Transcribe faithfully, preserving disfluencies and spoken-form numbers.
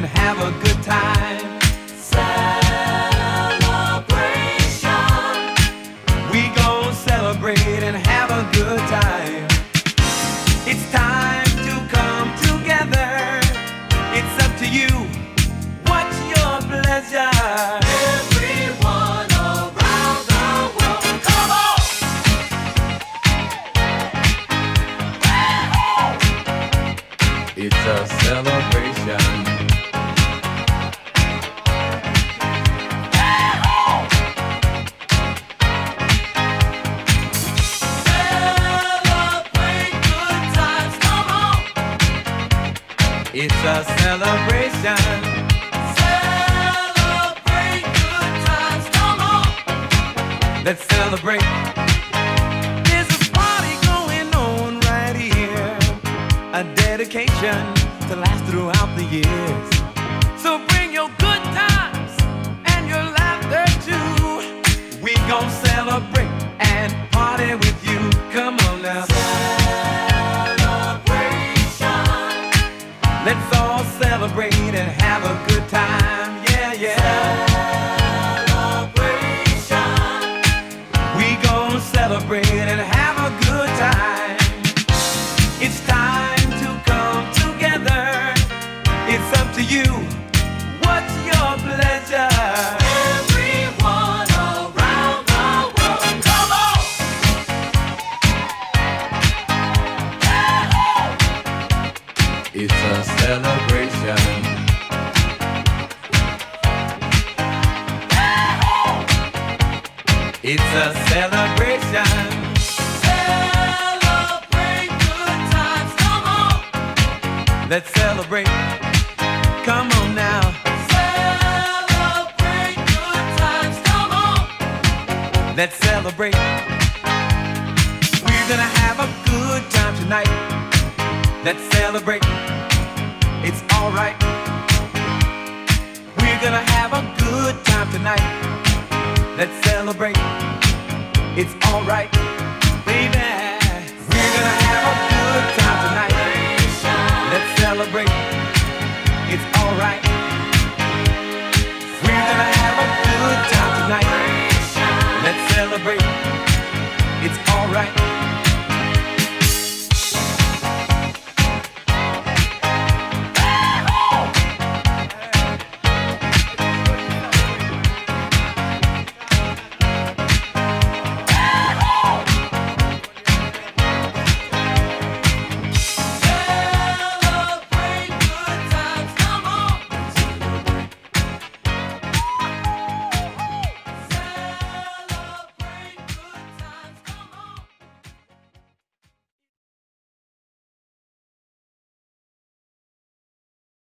have a good time. Celebration. We gon' celebrate and have a good time. It's time to come together. It's up to you. What's your pleasure? Everyone around the world, come on! It's a celebration. Celebrate good times, come on! It's a celebration. Celebrate good times, come on! Let's celebrate. There's a party going on right here, a dedication to last throughout the years. So bring your good times and your laughter too. We gon' celebrate and party with you. Come on now. Celebration. Let's all celebrate and have a good time. Yeah, yeah. Celebration. We gon' celebrate and have a good time. It's time to come together. It's up to you. What's your pleasure? Everyone around the world, come on! It's a celebration. It's a celebration. Celebrate good times, come on! Let's celebrate. Come on now. Celebrate good times, come on! Let's celebrate. We're gonna have a good time tonight. Let's celebrate. It's alright. We're gonna have a good time tonight. Let's celebrate. It's alright, baby. We're gonna have a good time tonight. Let's celebrate. It's alright. We're gonna have a good time tonight. Let's celebrate. It's alright.